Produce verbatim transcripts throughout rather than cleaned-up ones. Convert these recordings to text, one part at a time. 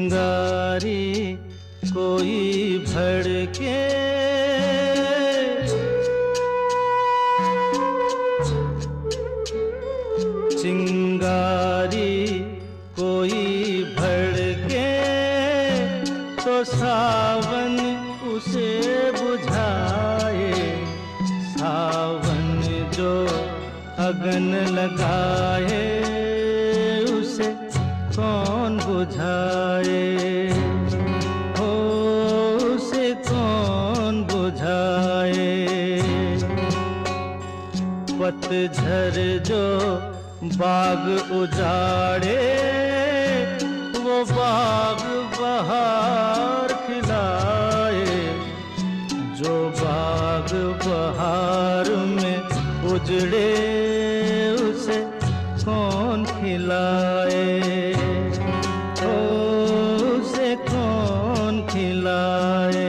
चिंगारी कोई भड़के, चिंगारी कोई भड़के तो सावन उसे बुझाए। सावन जो अगन लगाए उसे कौन बुझाए, हो उसे कौन बुझाए। पतझर जो बाग उजाड़े वो बाग बहार खिलाए। जो बाग बहार में उजड़े उसे कौन खिलाए, ओ उसे कौन खिलाए।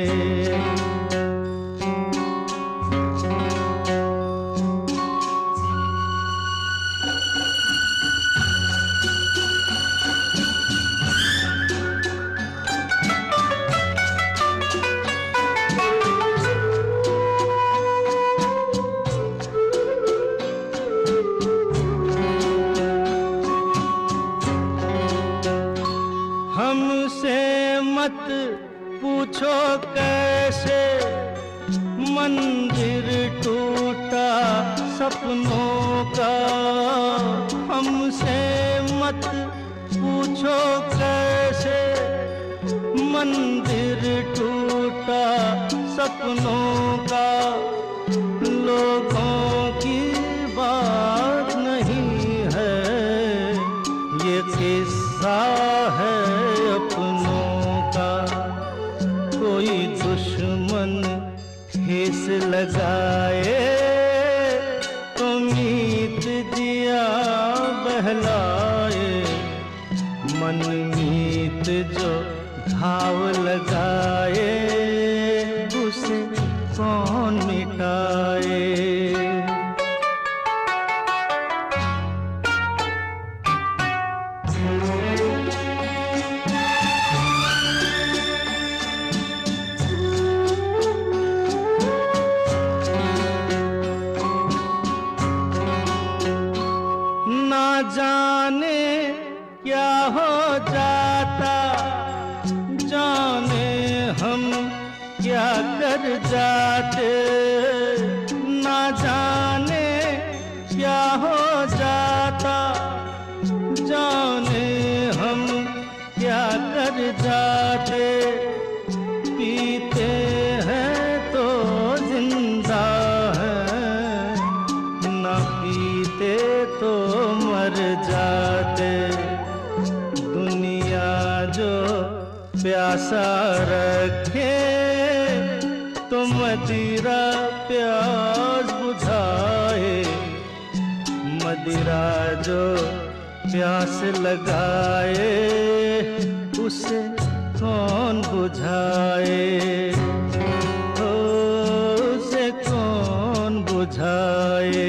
हमसे मत पूछो कैसे मंदिर टूटा सपनों का। हमसे मत पूछो कैसे मंदिर टूटा सपनों का। लोगों की बात नहीं है ये किस्सा है अपनों का। कोई दुश्मन ठेस लगाए तो मीत दिया बहलाए। मन मीत जो घाव लगाए उसे कौन मिटाए। ना जाने क्या हो जाता, जाने हम क्या कर जाते। ना जाने क्या हो जाता, जाने हम क्या कर जाते। पीते हैं तो जिंदा हैं, ना पीते तो मर जाते। दुनिया जो प्यासा रखे तो मदिरा प्यास बुझाए। मदिरा जो प्यास लगाए उसे कौन बुझाए, ओ उसे कौन बुझाए।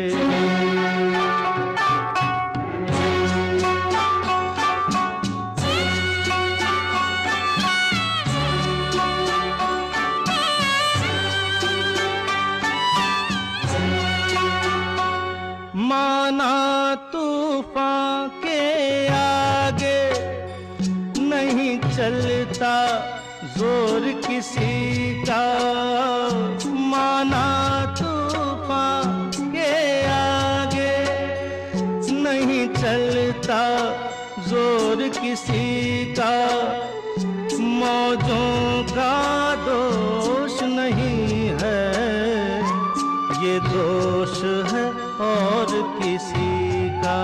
माना तूफान के आगे नहीं चलता जोर किसी का। माना तूफान के आगे नहीं चलता जोर किसी का। मौजों का दोष नहीं है ये दोष है और किसी का।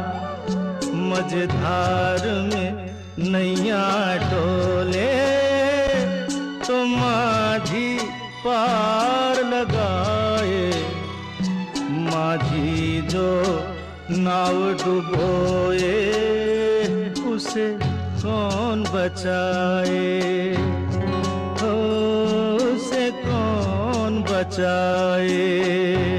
मझधार में नैया डोले तो माझी पार लगाए। माझी जो नाव डुबोए उसे कौन बचाए, हो उसे कौन बचाए।